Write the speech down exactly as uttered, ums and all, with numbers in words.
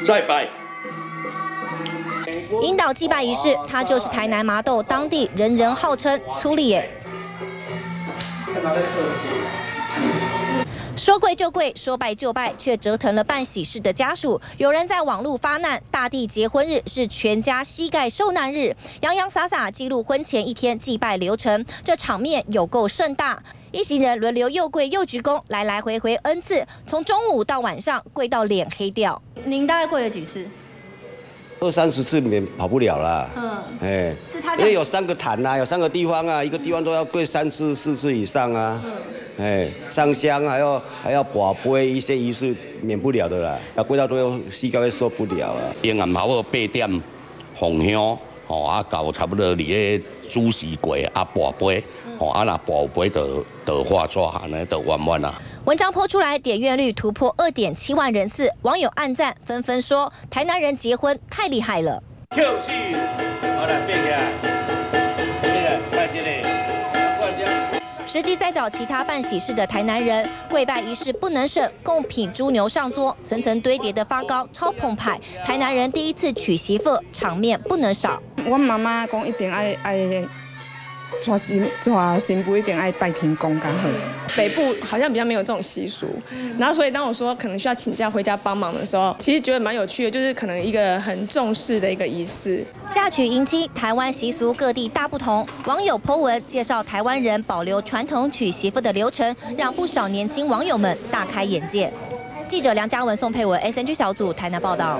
再拜。 引导祭拜仪式，他就是台南麻豆当地人人号称粗力耶。说贵就贵，说拜就拜，却折腾了办喜事的家属。有人在网络发难，大地结婚日是全家膝盖受难日，洋洋洒洒记录婚前一天祭拜流程，这场面有够盛大。一行人轮流又跪又鞠躬，来来回回 N 次，从中午到晚上跪到脸黑掉。您大概跪了几次？ 二三十次免跑不了啦。 嗯， 哎， 是他因为有三个坛呐、啊，有三个地方啊，一个地方都要跪三次、四次以上啊。嗯。哎，上香还要还要跋杯，一些仪式免不了的啦。啊，跪到最后膝盖会受不了了。 平安好八点奉香，吼啊到差不多离个主席过啊跋杯，吼啊那跋杯就就化妆，安尼就完完啦。 文章播出来，点阅率突破二点七万人次，网友按赞纷纷说：台南人结婚太厉害了。 跳戏，好来变起来，变起来，快进来。 实际再找其他办喜事的台南人，跪拜仪式不能省，贡品猪牛上桌，层层堆叠的发糕超澎湃。台南人第一次娶媳妇，场面不能少。 我妈妈讲一定爱爱。娶新娶新妇一定爱拜天公较好。 北部好像比较没有这种习俗，然后所以当我说可能需要请假回家帮忙的时候，其实觉得蛮有趣的，就是可能一个很重视的一个仪式。 嫁娶迎亲，台湾习俗各地大不同。网友 po 文介绍台湾人保留传统娶媳妇的流程，让不少年轻网友们大开眼界。记者梁嘉文、宋佩文 ，S N G 小组台南报道。